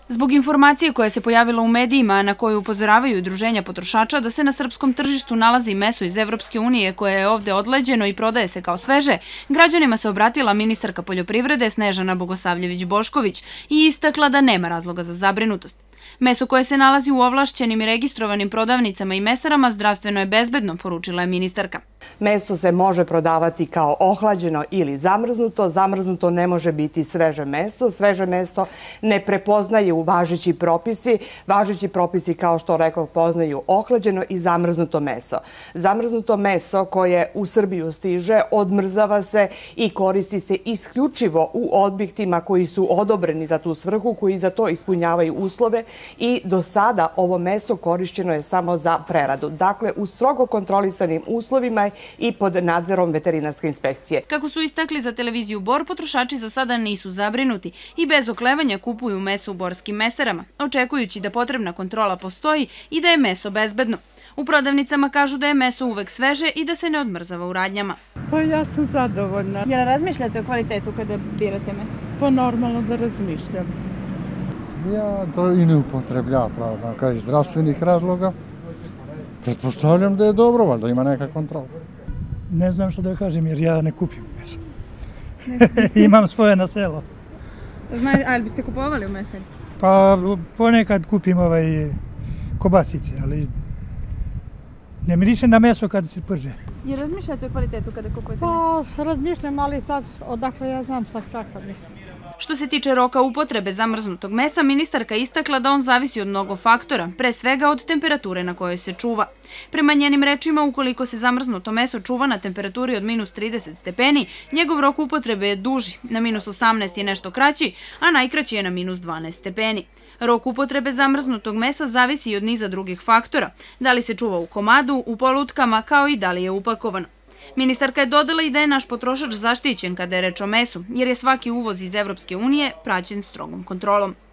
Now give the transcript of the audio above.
Zbog informacije koja se pojavila u medijima na koju upozoravaju udruženja potrošača da se na srpskom tržištu nalazi meso iz Evropske unije koje je ovde odleđeno i prodaje se kao sveže, građanima se obratila ministarka poljoprivrede Snežana Bogosavljević-Bošković i istakla da nema razloga za zabrinutost. Meso koje se nalazi u ovlašćenim i registrovanim prodavnicama i mesarama zdravstveno je bezbedno, poručila je ministarka. Meso se može prodavati kao ohlađeno ili zamrznuto. Zamrznuto ne može biti sveže meso. Sveže meso ne prepoznaju važeći propisi. Važeći propisi, kao što rekoh, poznaju ohlađeno i zamrznuto meso. Zamrznuto meso koje u Srbiju stiže odmrzava se i koristi se isključivo u objektima koji su odobreni za tu svrhu, koji za to ispunjavaju uslove i do sada ovo meso korišćeno je samo za preradu. Dakle, u strogo kontrolisanim uslovima i pod nadzorom veterinarske inspekcije. Kako su istakli za televiziju Bor, potrošači za sada nisu zabrinuti i bez oklevanja kupuju meso u borskim mesarama, očekujući da potrebna kontrola postoji i da je meso bezbedno. U prodavnicama kažu da je meso uvek sveže i da se ne odmrzava u radnjama. Pa ja sam zadovoljna. Jel razmišljate o kvalitetu kada birate meso? Pa normalno da razmišljam. Ja to i ne upotrebljam, pravo da kažem, zdravstvenih razloga. Pretpostavljam da je dobro, valjda ima neka kontrola. Ne znam što da kažem jer ja ne kupim meso. Imam svoje na selo. Ali biste kupovali u mesari? Pa ponekad kupim kobasice, ali ne miriše na meso kada se prže. I razmišljate o kvalitetu kada kupujete meso? Pa razmišljam, ali sad odakle ja znam šta kakav je. Što se tiče roka upotrebe zamrznutog mesa, ministarka istakla da on zavisi od mnogo faktora, pre svega od temperature na kojoj se čuva. Prema njenim rečima, ukoliko se zamrznuto meso čuva na temperaturi od -30 stepeni, njegov rok upotrebe je duži, na -18 je nešto kraći, a najkraći je na -12 stepeni. Rok upotrebe zamrznutog mesa zavisi i od niza drugih faktora, da li se čuva u komadu, u polutkama, kao i da li je upakovano. Ministarka je dodala i da je naš potrošač zaštićen kada je reč o mesu, jer je svaki uvoz iz Evropske unije praćen strogom kontrolom.